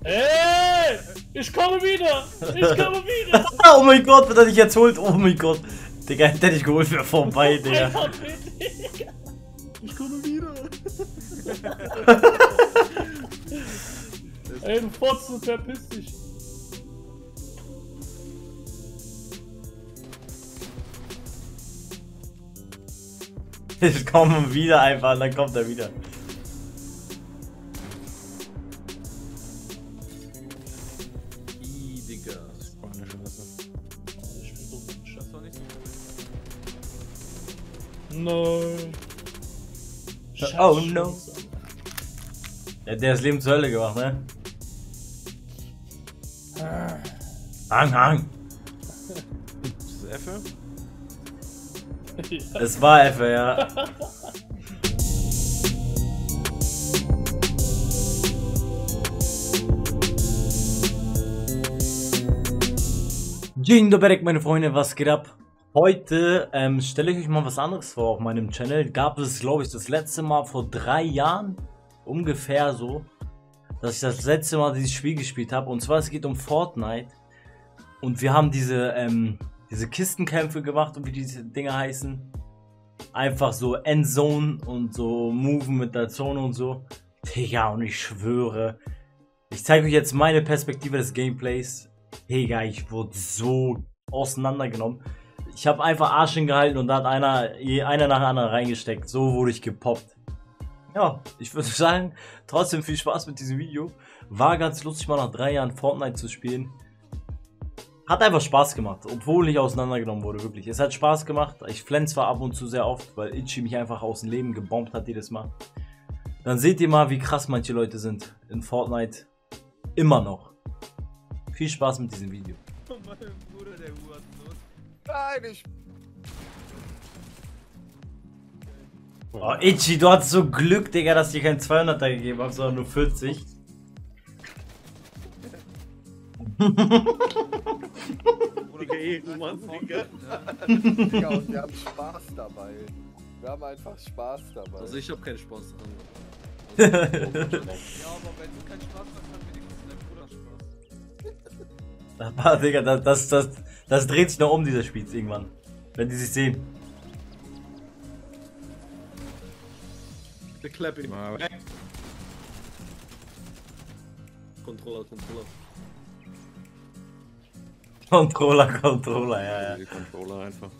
Hey! Ich komme wieder! Ich komme wieder! Oh mein Gott, wenn er dich jetzt holt, oh mein Gott. Digga, hätte er dich geholt, wäre vorbei, Digga. Ich komme wieder. Ey, du Fotzen, verpiss dich. Ich komme wieder einfach und dann kommt er wieder. Digga. Spanische Wasser. Ich bin dumm. Das war nicht so Nein. Oh no. Ja, der ist Leben zur Hölle gemacht, ne? Hang. Ist das F? Ja. Es war F, ja. Dzień dobry, meine Freunde, was geht ab? Heute stelle ich euch mal was anderes vor auf meinem Channel. Gab es, glaube ich, das letzte Mal vor 3 Jahren, ungefähr so, dass ich das letzte Mal dieses Spiel gespielt habe. Und zwar, es geht um Fortnite. Und wir haben diese Kistenkämpfe gemacht und wie diese Dinger heißen. Einfach so Endzone und so Moven mit der Zone und so. Digga, und ich schwöre, ich zeige euch jetzt meine Perspektive des Gameplays. Digga, ich wurde so auseinandergenommen. Ich habe einfach Arsch hingehalten und da hat einer nach dem anderen reingesteckt. So wurde ich gepoppt. Ja, ich würde sagen, trotzdem viel Spaß mit diesem Video. War ganz lustig, mal nach 3 Jahren Fortnite zu spielen. Hat einfach Spaß gemacht, obwohl ich auseinandergenommen wurde, wirklich. Es hat Spaß gemacht. Ich flenne zwar ab und zu sehr oft, weil Itchy mich einfach aus dem Leben gebombt hat jedes Mal. Dann seht ihr mal, wie krass manche Leute sind in Fortnite. Immer noch. Viel Spaß mit diesem Video. Mein Bruder, der Hurensohn. Nein, ich. Oh, Itchy, du hattest so Glück, Digga, dass ich dir keinen 200er gegeben habe, sondern nur 40. Digga, Ehrenmann, Digga. Digga, und wir haben Spaß dabei. Wir haben einfach Spaß dabei. Also ich hab keinen Spaß dran. Ja, aber wenn du keinen Spaß hast, hat wenigstens dein Bruder Spaß. Aber, Digga, das dreht sich noch um, dieser Spiel irgendwann. Wenn die sich sehen. Der Clap ihn mal weg. Controller. Controller, ja. Die Controller einfach.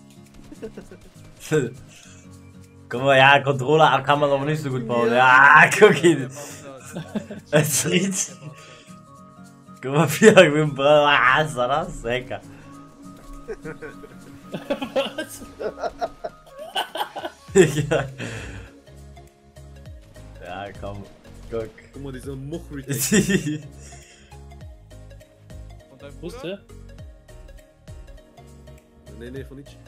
Guck mal, ja, Controller kann man aber nicht so gut bauen. Ja, guck ihn. Es riecht. Guck mal, was ist das? Lecker. Was? Ja. Ja, komm. Guck. Guck mal, dieser Much-Retake. Und dein Wo ist Bruder? der? Nee, von Itchy.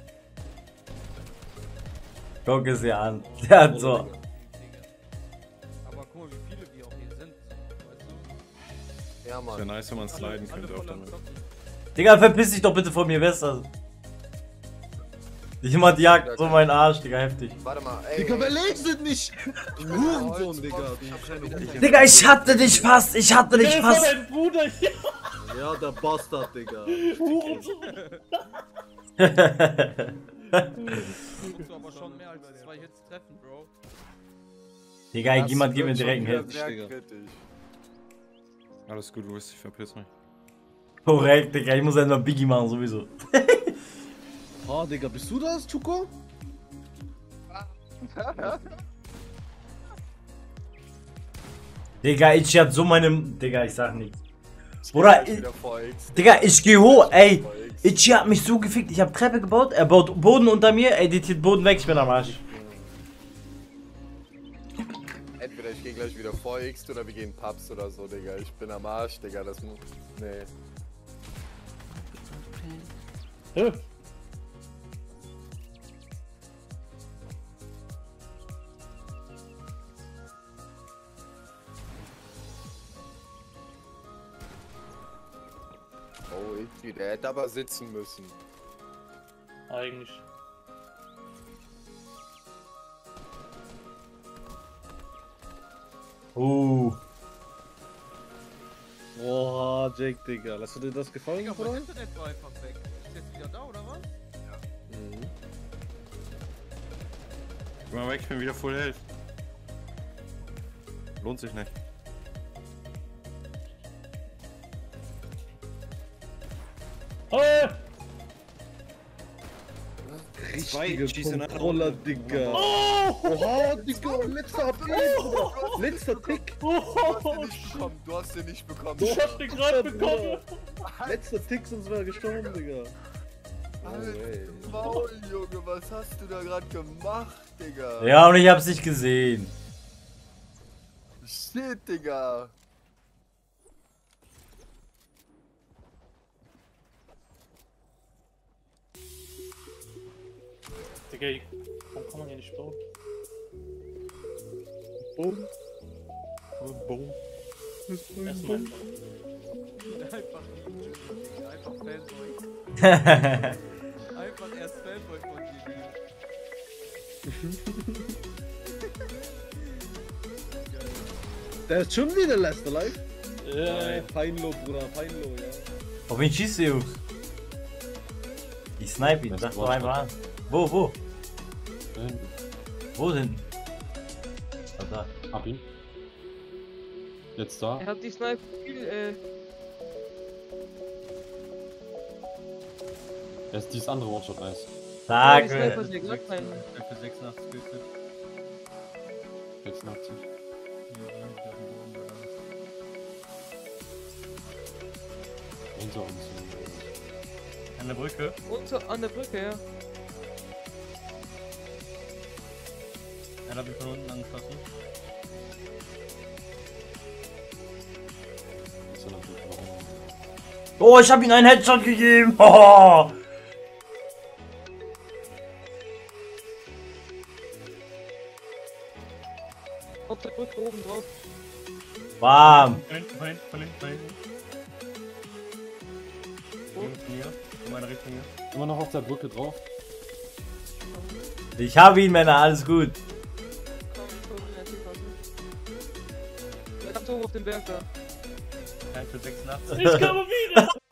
Guck es dir an. Der hat so. Aber guck mal, wie viele wir auch hier sind. Weißt du? Ja, Wäre Mann. nice, wenn man sliden könnte auch damit. Digga, verpiss dich doch bitte von mir, besser. Jemand jagt so meinen Arsch, Digga, heftig. Warte mal, ey. Digga, ey. wer lebt nicht? Hurensohn, Digga. Digga, ich hatte dich fast, Der ist doch dein Bruder hier! Ja, der Bastard, Digga. Hurensohn. Musst du aber schon mehr als 2 Hits treffen, Bro. Digga, Das jemand gibt mir wird direkt einen schon Hit. wieder sehr Digga. kritisch. Alles gut, Luis, ich verpiss mich. Korrekt, Digga, ich muss erstmal Biggie machen, sowieso. Ah, Digga, bist du das, Chuko? Digga, ich hat so meinem. Digga, ich sag nichts. Bruder, Gleich wieder vor X. Digga, ich geh hoch, ey. Vor X. Itchy hat mich so gefickt, ich hab Treppe gebaut, er baut Boden unter mir, editiert Boden weg, ich bin am Arsch. Entweder ich gehe gleich wieder vor X oder wir gehen Pubs oder so, Digga. Ich bin am Arsch, Digga. Das muss. Nee. Hä? Oh, Itchy, der hätte aber sitzen müssen. Eigentlich. Ah, Jake, Digga. Hast du dir das gefallen, Digga, mein Bruder? Internet war einfach weg. Ist jetzt wieder da, oder was? Mhm. Geh mal weg, ich bin wieder Full Health. Lohnt sich nicht. Hey! Richtige schießen nach Controller, unten. Digga. Oh! Oha, Digga, letzter AP, Bruder. Letzter Tick. Oh! Du hast den nicht bekommen. Ich hab den gerade bekommen! Letzter Tick, sonst wäre er gestorben, Digga. Alter, Maul, Junge, was hast du da gerade gemacht, Digga? Ja, und ich hab's nicht gesehen. Shit, Digga. Digga, warum kann man hier nicht bauen? Boom. Boom. Erstmal. Einfach lieben, Digga. Einfach Fanboy. Einfach erst Fanboy von dir, Digga. Der ist schon wieder letzter Live. Ja. Peinlo, Bruder, Peinlo, ja. Auf wen schießt du, Jungs? Ich snipe ihn, sag doch einfach an. Wo? Wo denn? Ah, da. Hab ihn. Jetzt da. Er hat die Sniper viel, Er ist dieses andere One-Shot Eis. die Sniper Danke. sehr glatt sein. Für 86 gekriegt. 86. Hinter uns. An der Brücke. Und so an der Brücke, ja. Er hat mich von unten angeschossen. Ist er natürlich warum? Oh, ich hab ihm einen Headshot gegeben. Oh. Auf der Brücke oben drauf. Bam. Von hinten. Von mir. Von meiner Richtung hier. Immer noch auf der Brücke drauf. Ich hab ihn, Männer, alles gut. Komm, er hat Tor auf den Berg da. Für 86. Ich komme wieder!